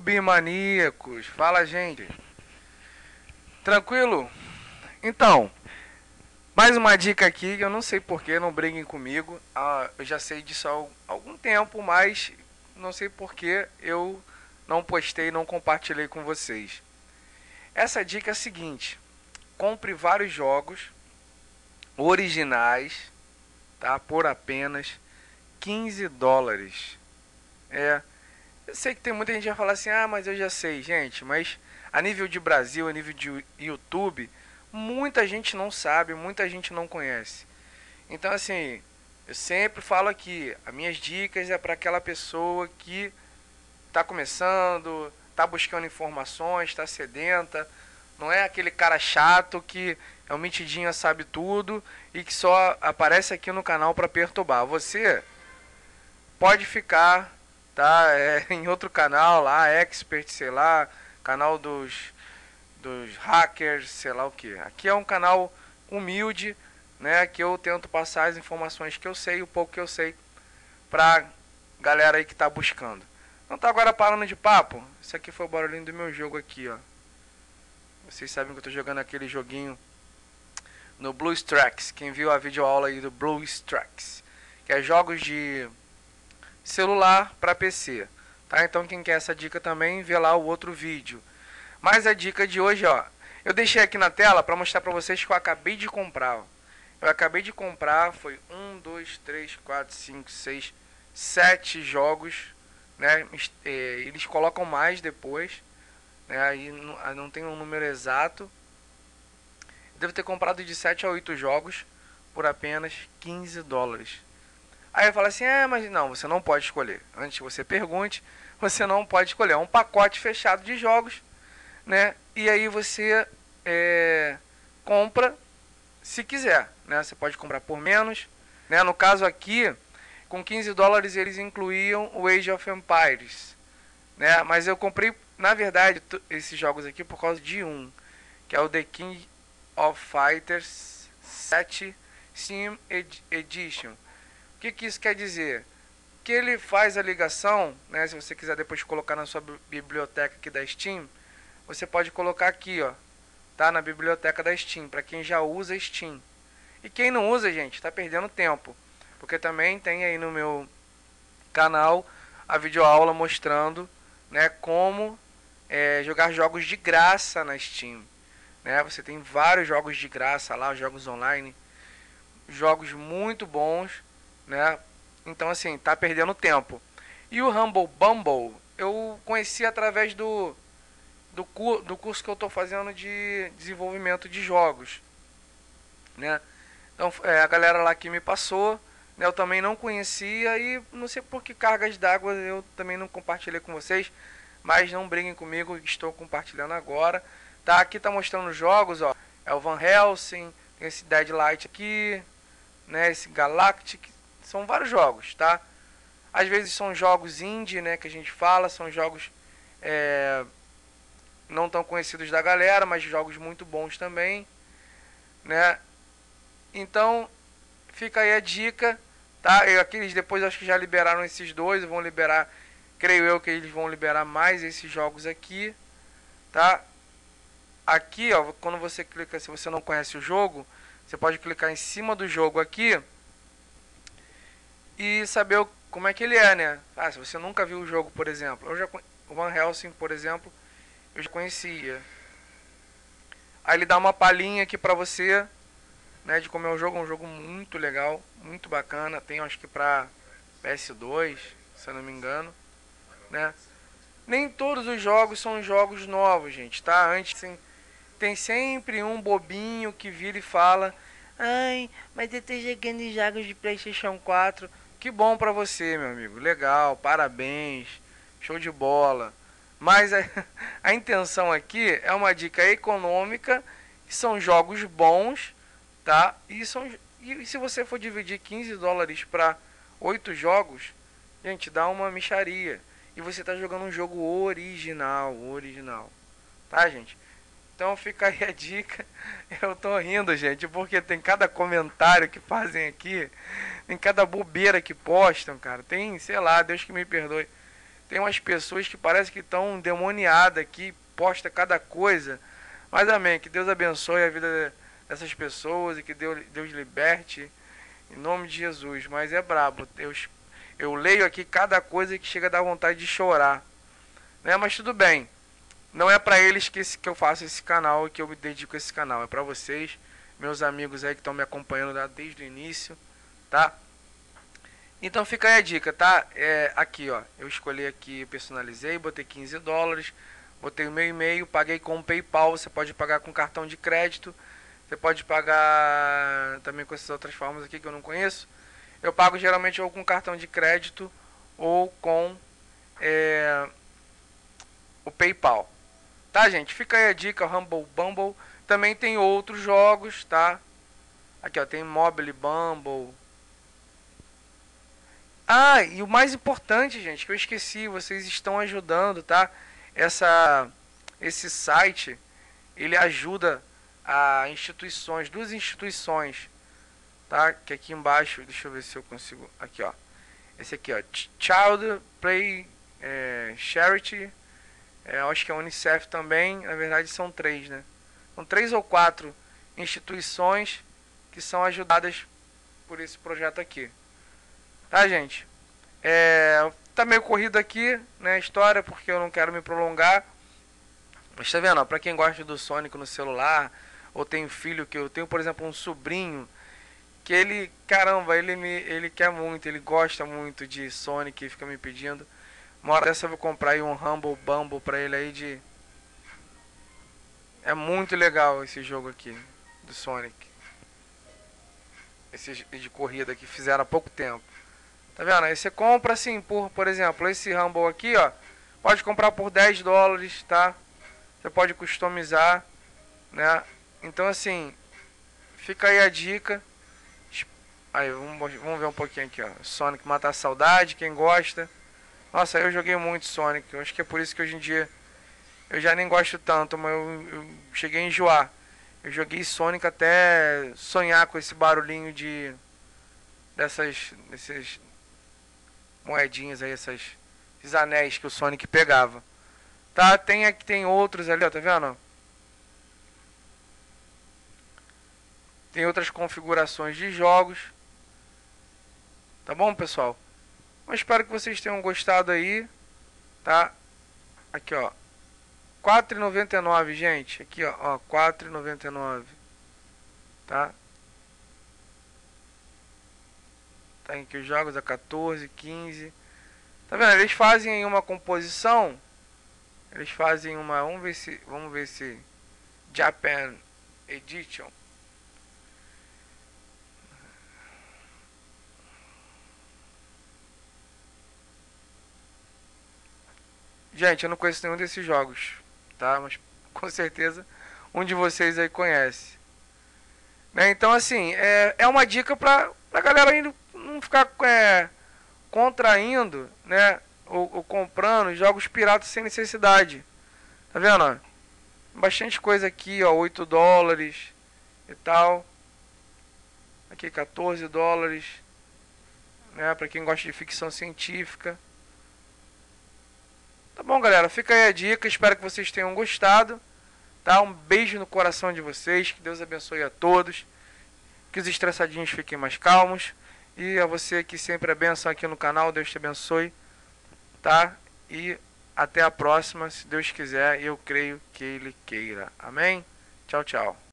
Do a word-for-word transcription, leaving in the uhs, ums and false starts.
YouTube maníacos, fala gente, tranquilo? Então, mais uma dica aqui, eu não sei porquê, não briguem comigo, ah, eu já sei disso há algum tempo, mas não sei porquê eu não postei, não compartilhei com vocês. Essa dica é a seguinte, compre vários jogos originais, tá, por apenas quinze dólares. É, eu sei que tem muita gente que vai falar assim, ah, mas eu já sei, gente, mas a nível de Brasil, a nível de YouTube, muita gente não sabe, muita gente não conhece. Então, assim, eu sempre falo aqui, as minhas dicas é para aquela pessoa que está começando, está buscando informações, está sedenta, não é aquele cara chato que é um metidinha, sabe tudo e que só aparece aqui no canal para perturbar. Você pode ficar, tá, é, em outro canal lá, expert, sei lá, canal dos, dos hackers, sei lá o que. Aqui é um canal humilde, né, que eu tento passar as informações que eu sei, o pouco que eu sei, pra galera aí que tá buscando. Então tá, agora parando de papo, isso aqui foi o barulhinho do meu jogo aqui, ó. Vocês sabem que eu tô jogando aquele joguinho no BlueStacks. Quem viu a videoaula aí do BlueStacks, que é jogos de celular para P C, tá? Então quem quer essa dica também, vê lá o outro vídeo. Mas a dica de hoje, ó, eu deixei aqui na tela para mostrar para vocês que eu acabei de comprar. Ó. Eu acabei de comprar, foi um, dois, três, quatro, cinco, seis, sete jogos, né? Eles colocam mais depois, né? Aí não, não tem um número exato. Devo ter comprado de sete a oito jogos por apenas quinze dólares. Aí eu falo assim, ah, mas não, você não pode escolher. Antes que você pergunte, você não pode escolher. É um pacote fechado de jogos, né? E aí você é, compra se quiser, né? Você pode comprar por menos, né? No caso aqui, com quinze dólares eles incluíam o Age of Empires, né? Mas eu comprei, na verdade, esses jogos aqui por causa de um, que é o The King of Fighters sete Steam Edition. O que, que isso quer dizer? Que ele faz a ligação, né? Se você quiser depois colocar na sua biblioteca aqui da Steam, você pode colocar aqui, ó, tá? Na biblioteca da Steam, para quem já usa Steam. E quem não usa, gente, está perdendo tempo, porque também tem aí no meu canal a videoaula mostrando, né, como é, jogar jogos de graça na Steam. Né? Você tem vários jogos de graça lá, jogos online, jogos muito bons, né? Então assim, tá perdendo tempo. E o Humble Bumble eu conheci através do do, cu, do curso que eu tô fazendo de desenvolvimento de jogos, né? Então é, a galera lá que me passou, né? Eu também não conhecia e não sei por que cargas d'água eu também não compartilhei com vocês, mas não briguem comigo, estou compartilhando agora. Tá, aqui tá mostrando os jogos, ó. É o Van Helsing, tem esse Deadlight aqui, né? Esse Galactic, são vários jogos, tá? Às vezes são jogos indie, né? Que a gente fala, são jogos é, não tão conhecidos da galera, mas jogos muito bons também, né? Então fica aí a dica, tá? Eu, aqui eles depois acho que já liberaram esses dois, vão liberar, creio eu que eles vão liberar mais esses jogos aqui, tá? Aqui, ó, quando você clica, se você não conhece o jogo, você pode clicar em cima do jogo aqui e saber o, como é que ele é, né? Ah, se você nunca viu o jogo, por exemplo, eu já o Van Helsing, por exemplo, eu já conhecia. Aí ele dá uma palhinha aqui pra você, né, de como é o jogo, é um jogo muito legal, muito bacana, tem acho que pra P S dois, se eu não me engano, né? Nem todos os jogos são jogos novos, gente, tá? Antes, assim, tem sempre um bobinho que vira e fala, ai, mas eu tô jogando jogos de PlayStation quatro. Que bom pra você, meu amigo. Legal, parabéns, show de bola. Mas a, a intenção aqui é uma dica econômica, são jogos bons, tá? E, são, e se você for dividir quinze dólares para oito jogos, gente, dá uma mixaria. E você tá jogando um jogo original, original. Tá, gente? Então fica aí a dica. Eu tô rindo, gente, porque tem cada comentário que fazem aqui, tem cada bobeira que postam, cara. Tem, sei lá, Deus que me perdoe. tem umas pessoas que parece que estão demoniadas aqui, posta cada coisa. Mas amém, que Deus abençoe a vida dessas pessoas e que Deus, Deus liberte em nome de Jesus. Mas é brabo, eu, eu leio aqui cada coisa que chega a dar vontade de chorar, né? Mas tudo bem, não é para eles que, esse, que eu faço esse canal e que eu me dedico a esse canal, é para vocês, meus amigos aí que estão me acompanhando desde o início, tá? Então fica aí a dica, tá? É, aqui, ó, eu escolhi aqui, personalizei, botei quinze dólares, botei o meu e-mail, paguei com o PayPal. Você pode pagar com cartão de crédito, você pode pagar também com essas outras formas aqui que eu não conheço. Eu pago geralmente ou com cartão de crédito ou com é, o PayPal. Tá, gente? Fica aí a dica, o Humble Bumble. Também tem outros jogos, tá? Aqui, ó, tem Mobile Bumble. Ah, e o mais importante, gente, que eu esqueci, vocês estão ajudando, tá? Essa, esse site, ele ajuda a instituições, duas instituições, tá? Que aqui embaixo, deixa eu ver se eu consigo, aqui, ó. Esse aqui, ó, Child Play é, Charity, é, acho que é a Unicef também, na verdade são três, né? São três ou quatro instituições que são ajudadas por esse projeto aqui. Tá, gente? É, tá meio corrido aqui, né, a história, porque eu não quero me prolongar. Mas tá vendo, ó, pra quem gosta do Sonic no celular, ou tem filho, que eu tenho, por exemplo, um sobrinho, que ele, caramba, ele, me, ele quer muito, ele gosta muito de Sonic e fica me pedindo. Uma hora dessa eu vou comprar aí um Humble Bumble pra ele aí de... É muito legal esse jogo aqui, do Sonic. Esse de corrida que fizeram há pouco tempo. Tá vendo? Aí você compra assim, por, por exemplo, esse Rumble aqui, ó. Pode comprar por dez dólares, tá? Você pode customizar, né? Então assim, fica aí a dica. Aí, vamos, vamos ver um pouquinho aqui, ó. Sonic Mata a Saudade, quem gosta. Nossa, eu joguei muito Sonic. Eu acho que é por isso que hoje em dia eu já nem gosto tanto, mas eu, eu cheguei a enjoar. Eu joguei Sonic até sonhar com esse barulhinho de... Dessas... Desses... moedinhas aí, essas, esses anéis que o Sonic pegava. Tá, tem aqui, tem outros ali, ó, tá vendo? Tem outras configurações de jogos. Tá bom, pessoal? Eu espero que vocês tenham gostado aí, tá? Aqui, ó, quatro reais e noventa e nove, gente. Aqui, ó, ó quatro reais e noventa e nove. Tá? Tem aqui os jogos a quatorze, quinze. Tá vendo? Eles fazem uma composição. Eles fazem uma. Vamos ver se. Vamos ver se. Japan Edition. Gente, eu não conheço nenhum desses jogos, tá? Mas com certeza um de vocês aí conhece. Né? Então, assim, é, é uma dica pra, pra galera indo, não ficar é, contraindo, né? Ou, ou comprando jogos piratas sem necessidade. Tá vendo? Ó? Bastante coisa aqui, ó, oito dólares e tal. Aqui quatorze dólares, né, pra quem gosta de ficção científica. Tá bom, galera, fica aí a dica, espero que vocês tenham gostado, tá? Um beijo no coração de vocês, que Deus abençoe a todos, que os estressadinhos fiquem mais calmos, e a você que sempre é bênção aqui no canal, Deus te abençoe, tá? E até a próxima, se Deus quiser, e eu creio que Ele queira. Amém? Tchau, tchau.